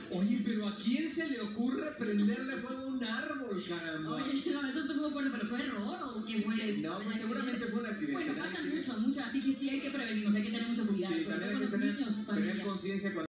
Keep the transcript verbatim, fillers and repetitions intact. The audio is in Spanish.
Oye, pero ¿a quién se le ocurre prenderle fuego a un árbol, caramba? Oye, no, eso estuvo fuerte, pero ¿fue error o qué fue? No, pues seguramente fue un accidente. Bueno, pasan mucho, mucho, así que sí hay que prevenirnos, hay que tener mucha cuidado. Sí, también hay que tener, tener conciencia cuando